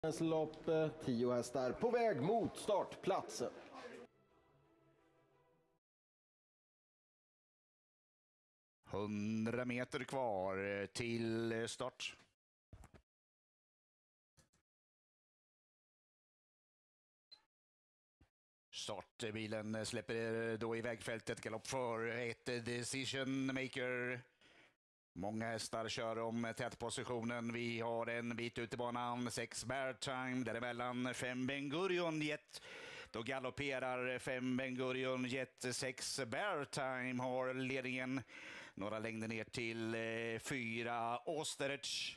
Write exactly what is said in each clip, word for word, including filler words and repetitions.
Lopp, tio hästar på väg mot startplatsen. hundra meter kvar till start. Startbilen släpper då i vägfältet, galopp för ett decision maker. Många hästar kör om tätpositionen. Vi har en bit ut i banan, sex Bear Time, däremellan fem Ben Gurion Jet. Då galopperar fem Ben Gurion Jet, sex Bear Time har ledningen. Några längder ner till eh, fyra Osterich.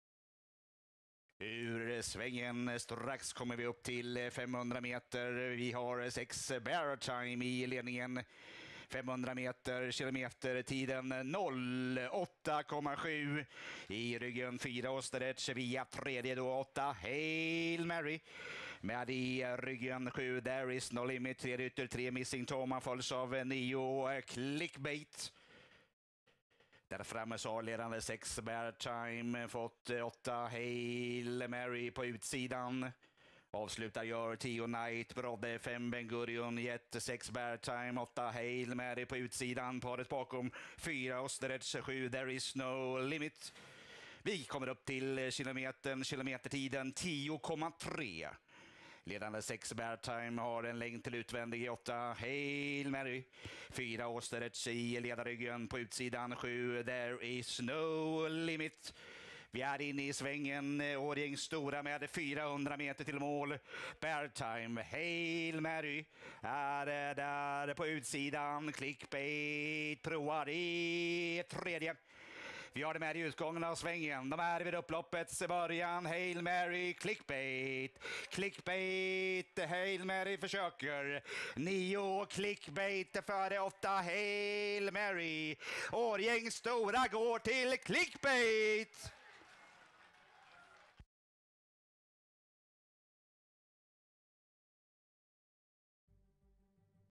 Ur svängen strax kommer vi upp till femhundra meter. Vi har sex Bear Time i ledningen. femhundra meter, kilometer, tiden noll åtta komma sju. I ryggen fyra Osterich, via tredje då åtta Hail Mary. Med i ryggen sju There is no limit, tre rytter, tre Missing Tom. Han följs av nio Clickbait. Där framme så har ledande sex Bear Time fått åtta Hail Mary på utsidan. Avslutar gör tio Night Brodde, fem Ben Gurion Jet, sex Bear Time, åtta Hail Mary på utsidan. Paret bakom fyra Osterich, sju There is no limit. Vi kommer upp till kilometern, kilometertiden tio komma tre. Ledande sex Bear Time har en längd till utvändig i åtta Hail Mary. fyra Osterich i ledarryggen på utsidan, sju There is no limit. Vi är inne i svängen, Årjäng stora med fyrahundra meter till mål. Bear Time, Hail Mary är där på utsidan. Clickbait provar i tredje. Vi har det med i utgången av svängen. De är vid upploppets början. Hail Mary, Clickbait. Clickbait, Hail Mary försöker. Nio Clickbait före åtta Hail Mary. Årjäng stora går till Clickbait.